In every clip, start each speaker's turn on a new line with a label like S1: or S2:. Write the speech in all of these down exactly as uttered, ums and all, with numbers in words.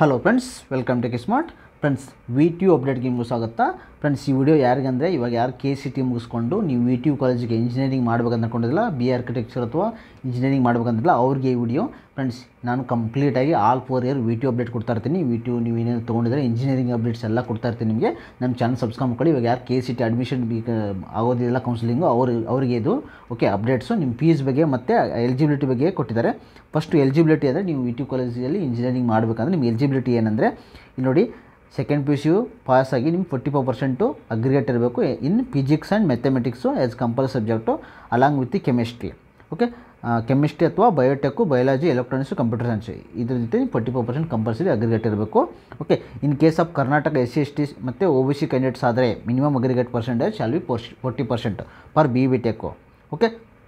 S1: Hello friends, welcome to smart friends. V T U ಅಪ್ಡೇಟ್ಗೆ ನಿಮಗೂ ಸ್ವಾಗತ ಫ್ರೆಂಡ್ಸ್. ಈ ವಿಡಿಯೋ ಯಾರಿಗಂದರೆ ಇವಾಗ ಯಾರು ಕೆ ಸಿ ಟಿ ಮುಗಿಸ್ಕೊಂಡು ನೀವು ವಿ ಟಿ ಯು ಕಾಲೇಜಿಗೆ ಇಂಜಿನಿಯರಿಂಗ್ ಮಾಡ್ಬೇಕಂತ ಅನ್ಕೊಂಡಿದ್ದಿಲ್ಲ, ಬಿ ಆರ್ಕಿಟೆಕ್ಚರ್ ಅಥವಾ ಇಂಜಿನಿಯರಿಂಗ್ ಮಾಡ್ಬೇಕಂತಿಲ್ಲ ಅವ್ರಿಗೆ ಈ ವಿಡಿಯೋ ಫ್ರೆಂಡ್ಸ್. ನಾನು ಕಂಪ್ಲೀಟಾಗಿ all four year V T U update ಕೊಡ್ತಾ ಇರ್ತೀನಿ. ವಿ ಟಿ ಯು ನೀವು ಏನೇನು ತೊಗೊಂಡಿದ್ರೆ ಇಂಜಿನಿಯರಿಂಗ್ ಅಪ್ಡೇಟ್ಸ್ ಎಲ್ಲ ಕೊಡ್ತಾ ಇರ್ತೀನಿ ನಿಮಗೆ. ನಮ್ಮ ಚಾನಲ್ ಸಬ್ಸ್ಕ್ರೈಬ್ ಮಾಡ್ಕೊಳ್ಳಿ. ಇವಾಗ ಯಾರು K C T admission B ಆಗೋದಿಲ್ಲ ಕೌನ್ಸಿಲಿಂಗು ಅವ್ರು ಅವರಿಗೆ ಇದು ಓಕೆ ಅಪ್ಡೇಟ್ಸು ನಿಮ್ಮ ಫೀಸ್ ಬಗ್ಗೆ ಮತ್ತು ಎಲಿಜಿಬಿಲಿಟಿ ಬಗ್ಗೆ ಕೊಟ್ಟಿದ್ದಾರೆ. ಫಸ್ಟು ಎಲಿಜಿಬಿಲಿಟಿ ಅಂದರೆ ನೀವು ವಿ ಟಿ ಯು ಕಾಲೇಜಲ್ಲಿ ಇಂಜಿನಿಯರಿಂಗ್ ಮಾಡಬೇಕಂದ್ರೆ ನಿಮ್ಮ ಎಲಿಜಿಬಿಲಿಟಿ ಏನಂದರೆ ಇಲ್ಲಿ ನೋಡಿ, second P U C you ಪಾಸಾಗಿ ನಿಮ್ಗೆ ಫೋರ್ಟಿ ಫೈವ್ ಪರ್ಸೆಂಟು ಅಗ್ರಿಗೇಟ್ ಇರಬೇಕು in physics and mathematics as compulsory subject along with the chemistry. Okay, chemistry ಅಥವಾ biotech, biology, electronics, computer science ಇದ್ರ ಜೊತೆ forty five percent compulsory aggregate ಇರಬೇಕು. Okay, in case of Karnataka S C S T ಮತ್ತು O B C candidates ಆದರೆ minimum aggregate percentage shall be forty percent for B B tech. Okay,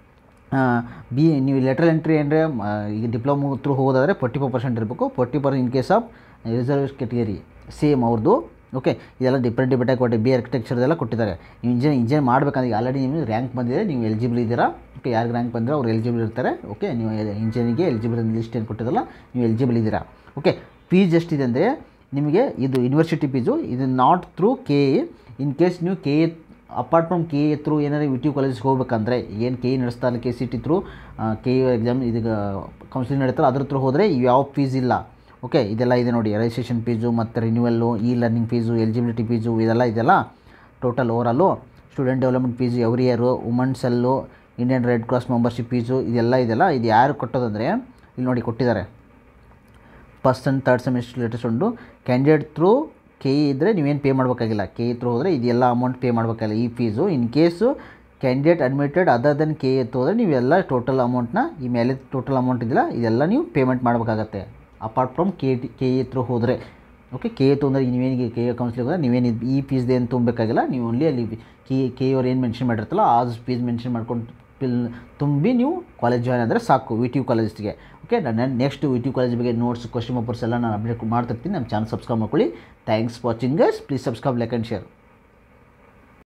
S1: B ನೀವು lateral entry ಅಂದರೆ ಈಗ diploma through ಹೋಗೋದಾದರೆ forty five percent ಇರಬೇಕು. Forty per in case of reserve category same ಅವ್ರದ್ದು. ಓಕೆ, ಇದೆಲ್ಲ different ಡಿಫ್ರೆಂಟಾಗಿ ಕೊಟ್ಟು ಬಿ ಆರ್ಕಿಟೆಕ್ಚರ್ದೆಲ್ಲ ಕೊಟ್ಟಿದ್ದಾರೆ. ನೀವು ಇಂಜಿನಿಯರ್ ಇಂಜಿನಿಯರ್ ಮಾಡಬೇಕಂದ್ರೆ ಈಗ ಆಲ್ರೆಡಿ ನಿಮಗೆ ರ್ಯಾಂಕ್ ಬಂದಿದೆ, ನೀವು ಎಲಿಜಿಬಲ್ ಇದ್ದೀರಾ. ಓಕೆ, ಯಾರಿಗೆ ರ್ಯಾಂಕ್ ಬಂದರೆ ಅವ್ರು ಎಲಿಜಿಬಲ್ ಇರ್ತಾರೆ. ಓಕೆ, ನೀವು ಇಂಜಿನಿಯರಿಂಗ್ಗೆ ಎಲಿಜಿಬಲ್ ಲಿಸ್ಟ್ ಏನು ಕೊಟ್ಟಿದ್ದಲ್ಲ ನೀವು ಎಲಿಜಿಬಲ್ ಇದ್ದೀರಾ. ಓಕೆ, ಫೀಸ್ ಎಷ್ಟಿದೆ ಅಂದರೆ ನಿಮಗೆ ಇದು ಯೂನಿವರ್ಸಿಟಿ ಫೀಸು, ಇದು not through K A. In case ನೀವು K A apart from K A through ಏನಾದ್ರು ವಿ ಟಿ ಯು ಕಾಲೇಜಿಗೆ ಹೋಗ್ಬೇಕಂದ್ರೆ ಏನು ಕೆ ಎ ನಡೆಸ್ತಾರಲ್ಲ K C T through K U exam ಇದೀಗ ಕೌನ್ಸಿಲಿಂಗ್ ನಡೀತಾರೆ ಅದ್ರ ಥ್ರೂ ಹೋದರೆ ಯಾವ ಫೀಸ್ ಇಲ್ಲ. ಓಕೆ, ಇದೆಲ್ಲ ಇದೆ ನೋಡಿ, ರಿಜಿಸ್ಟ್ರೇಷನ್ ಫೀಸು ಮತ್ತು renewal, E learning fees, eligibility fees ಇದೆಲ್ಲ ಇದೆಲ್ಲ total overall. Student development fees every year, women's cell, Indian Red Cross membership fees ಇದೆಲ್ಲ ಇದೆಲ್ಲ ಇದು ಯಾರು ಕೊಟ್ಟೋದಂದರೆ ಇಲ್ಲಿ ನೋಡಿ ಕೊಟ್ಟಿದ್ದಾರೆ. First and third semester latest ಉಂಟು. ಕ್ಯಾಂಡಿಡೇಟ್ ಥ್ರೂ ಕೆ ಇ ಇದ್ದರೆ ನೀವೇನು ಪೇ ಮಾಡಬೇಕಾಗಿಲ್ಲ. ಕೆ ಇ ಥ್ರೂ ಹೋದರೆ ಇದೆಲ್ಲ ಅಮೌಂಟ್ ಪೇ ಮಾಡಬೇಕಾಗಿಲ್ಲ ಈ fees. In case candidate admitted other than K A ಹೋದರೆ ನೀವೆಲ್ಲ ಟೋಟಲ್ ಅಮೌಂಟ್ನ ಈ ಮೇಲೆ ಟೋಟಲ್ ಅಮೌಂಟ್ ಇದೆಯಲ್ಲ ಇದೆಲ್ಲ ನೀವು ಪೇಮೆಂಟ್ ಮಾಡಬೇಕಾಗತ್ತೆ apart from K T K A through ಹೋದರೆ. ಓಕೆ, ಕೆ ಎ ತೊಂದರೆ ನೀವೇನಿಗೆ ಕೆ ಎ ಕೌನ್ಸಿಲಿಂಗ್ ಹೋದರೆ ನೀವೇನು ಈ ಫೀಸ್ದು ಏನು ತುಂಬಬೇಕಾಗಿಲ್ಲ. ನೀವು ಓನ್ಲಿ ಅಲ್ಲಿ ಕೆ ಕೆ ಅವ್ರು ಏನು ಮೆನ್ಷನ್ ಮಾಡಿರ್ತಾರೋ ಆ ಫೀಸ್ ಮೆನ್ಷನ್ ಮಾಡ್ಕೊಂಡು ಪಿಲ್ ತುಂಬಿ ನೀವು ಕಾಲೇಜ್ ಜಾಯ್ನ್ ಆದರೆ ಸಾಕು ವಿ ಟಿ ಯು ಕಾಲೇಜ್ಗೆ. ಓಕೆ, ನಾನು next V T U college ಬಗ್ಗೆ ನೋಟ್ಸ್, ಕ್ವಶ್ಚನ್ ಪೇಪರ್ಸ್ ಎಲ್ಲ ನಾನು ಅಪ್ಡೇಟ್ ಮಾಡ್ತಿರ್ತೀನಿ. ನಮ್ಮ ಚಾನಲ್ ಸಬ್ಸ್ಕ್ರೈಬ್ ಮಾಡ್ಕೊಳ್ಳಿ. Thanks watching guys. Please subscribe, like and share.